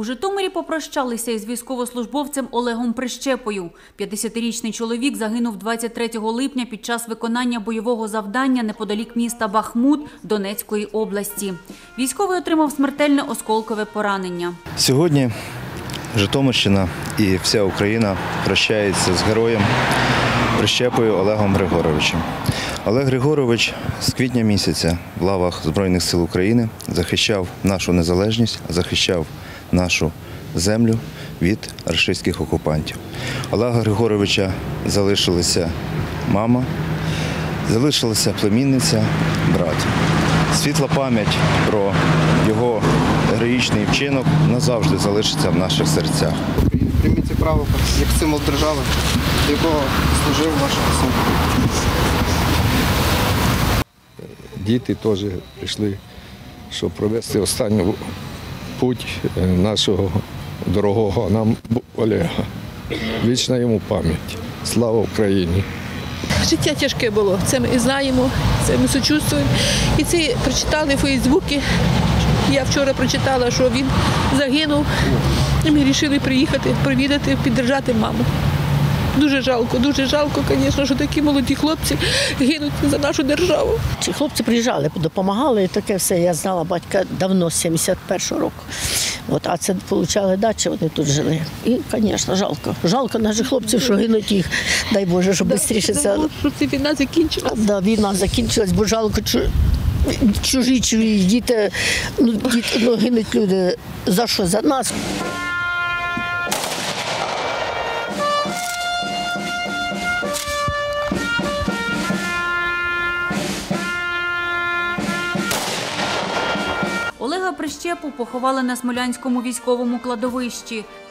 У Житомирі попрощалися із військовослужбовцем Олегом Прищепою. 50-річний чоловік загинув 23 липня під час виконання бойового завдання неподалік міста Бахмут Донецької області. Військовий отримав смертельне осколкове поранення. Сьогодні Житомирщина і вся Україна прощається з героєм Прищепою Олегом Григоровичем. Олег Григорович з квітня місяця в лавах Збройних сил України захищав нашу незалежність, захищав нашу землю від рашистських окупантів. Олега Григоровича залишилася мама, залишилася племінниця, брат. Світла пам'ять про його героїчний вчинок назавжди залишиться в наших серцях. Прийміть право як символ держави, до якого служив ваш син. Діти теж прийшли, щоб провести останню путь нашого дорогого нам Олега. Вічна йому пам'ять. Слава Україні! Життя тяжке було, це ми і знаємо, це ми сочувствуємо. І це прочитали в Фейсбуці. Я вчора прочитала, що він загинув, і ми вирішили приїхати, провідати, підтримати маму. Дуже жалко, звісно, що такі молоді хлопці гинуть за нашу державу. Хлопці приїжджали, допомагали, і таке все. Я знала батька давно, з 71-го року. А це отримали дачі, вони тут жили. І, звісно, жалко. Жалко наших хлопців, що гинуть їх. Дай Боже, щоб швидше це... Щоб ця війна закінчилася. Да, війна закінчилась, бо жалко чужі діти, гинуть люди. За що? За нас. Олега Прищепу поховали на Смолянському військовому кладовищі.